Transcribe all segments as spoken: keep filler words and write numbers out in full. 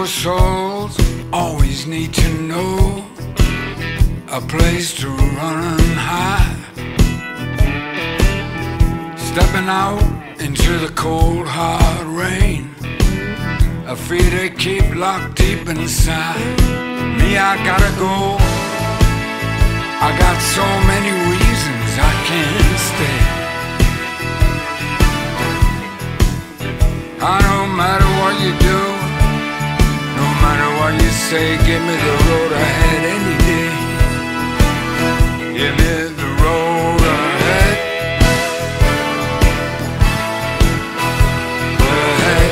Poor souls always need to know a place to run and hide. Stepping out into the cold hard rain, a fear they keep locked deep inside. Me, I gotta go. I got so many reasons I can't stay. I no matter what you do, no matter what you say, give me the road ahead any day. Give me the road ahead. Ahead.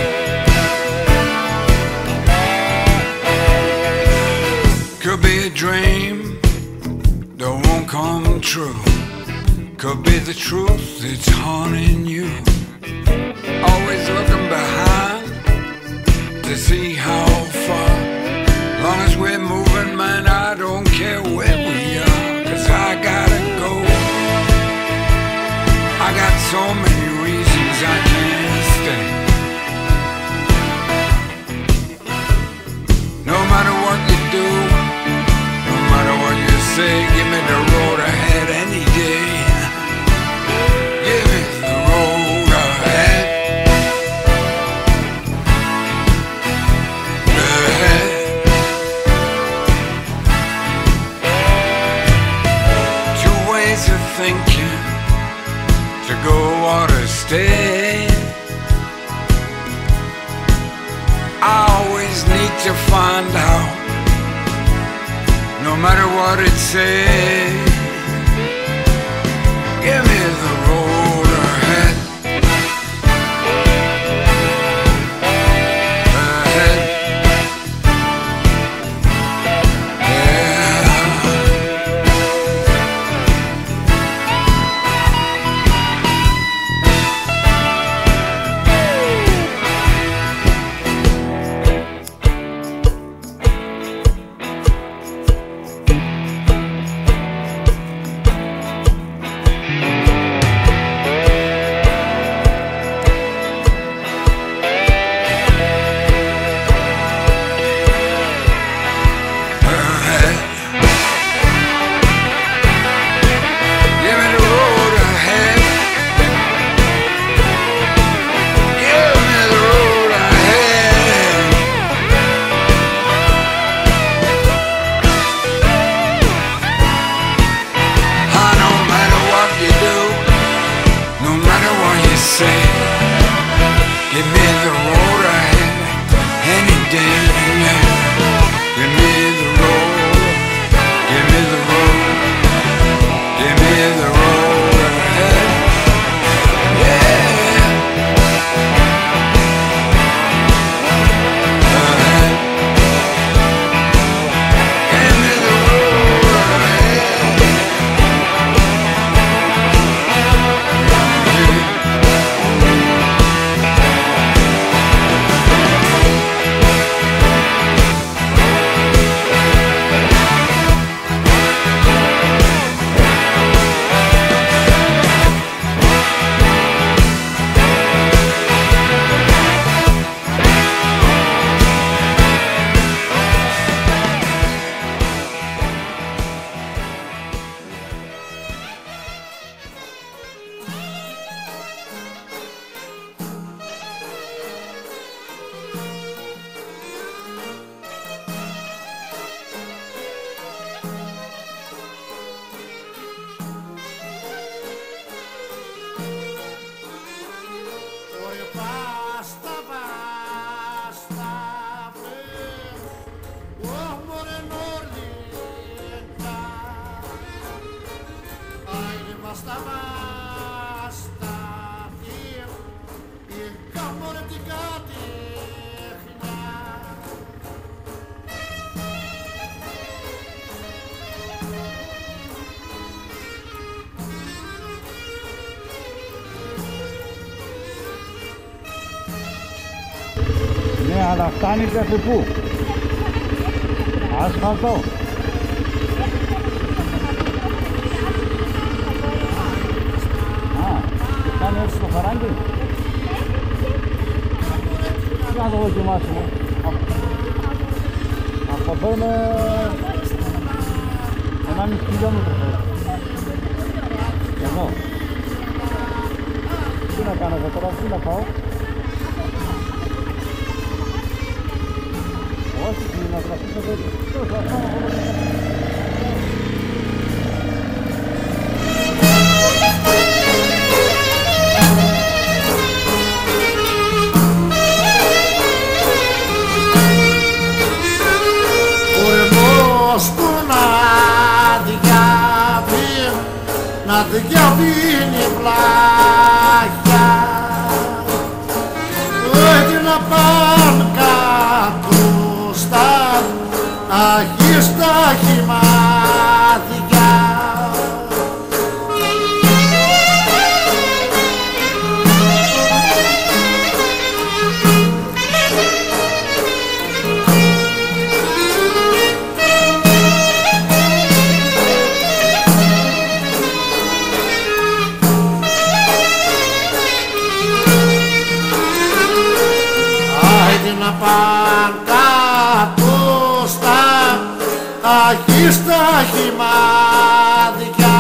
Could be a dream that won't come true. Could be the truth that's haunting you. Always looking behind to see how far. Long as we're moving, man, I don't care where we are, 'cause I gotta go. I got so many reasons I can't stay. No matter what you do, no matter what you say, give me the road ahead any day. Give me the road ahead. Thinking to go or to stay. I always need to find out, no matter what it says. Give me the road ahead. Ahead. Give me the road ahead any day. Give me the road. Give me the road. Give me the road ahead. Yeah. Ahead. Give me the road ahead. Basta, basta, dir, ihr Kammer die Gatechna. Ναι, αλλά φτάνει μέχρι πού? Άσφαλτο. Κάνει έτσι το φαράγγι. Για να το δοκιμάσουμε. Αυτό είναι ενάμιση χιλιόμετρο. Εδώ. Τι να κάνω εγώ τώρα, τι να πάω. Όχι, να τραβήσω εδώ. Τόσο αυτό. Να διαβίνει πλάχια, όχι να πάνε κάτω στα αχίστα χυμάδια. Να πάνε κάτω στα αχίστα χυμάδια,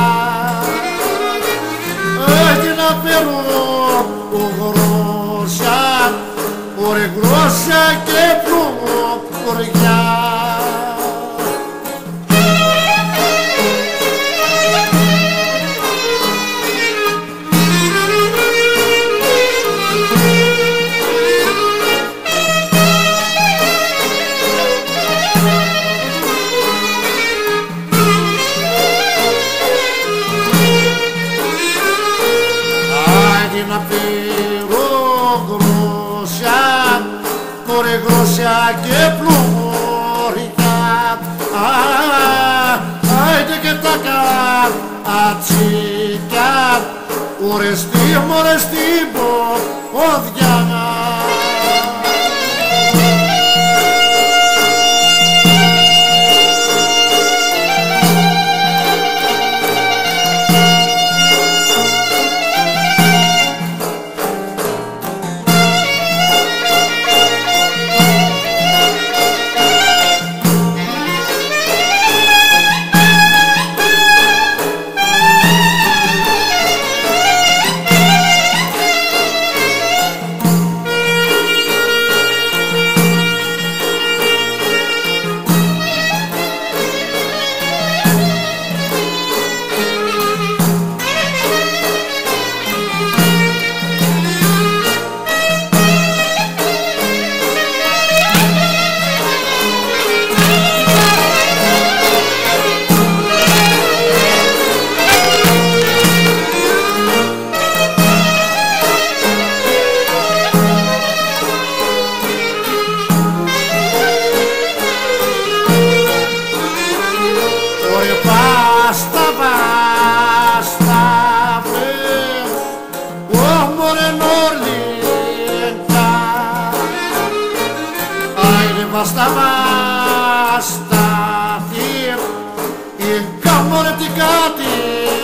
όχι να φέρουν γρόσια, ωρε γρόσια και πλουμουριά. Να πήρω γρόσια, ωρε γρόσια και πλουμουριά. Άιντε και τα κατσίκια, ωρε στη μωρέ στην πόδια. Basta, basta, tío, y en campo de ticati,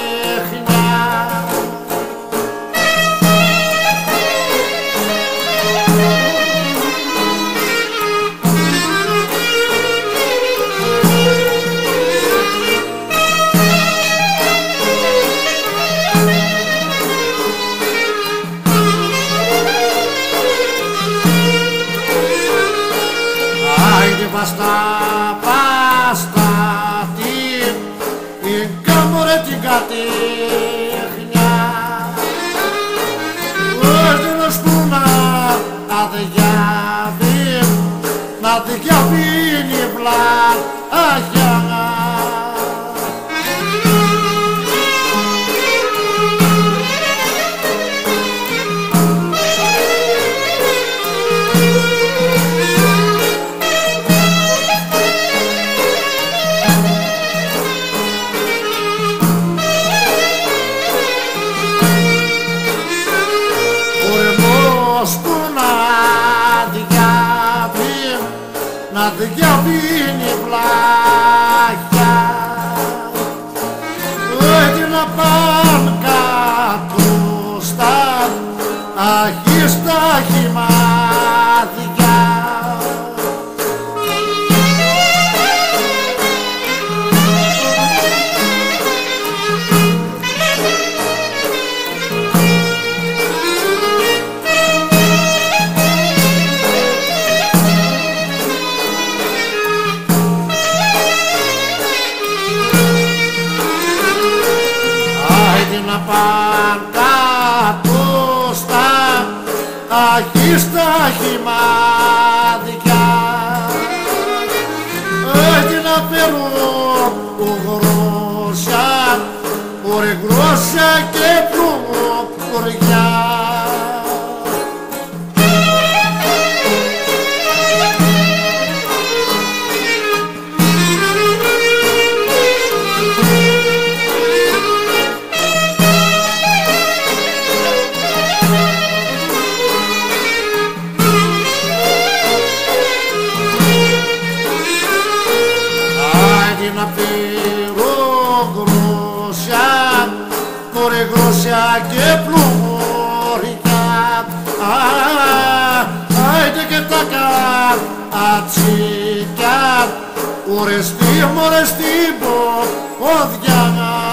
basta, basta, tío, y en campo de ticati, να διαβίνει βλάχια. Να διαβίνει βλάχια, όχι να πάνε κάτω στα αχίστα χυμάδια. παν κάτω στα αχίστα χυμάδια και να παίρνω γρόσια, ωρε γρόσια και πλουμουριά. Να πήρω γρόσια, μωρέ γρόσια και πλουμουριά. Άιντε και τα κατσίκια, ωρε στη μωρέ στην ποδιά.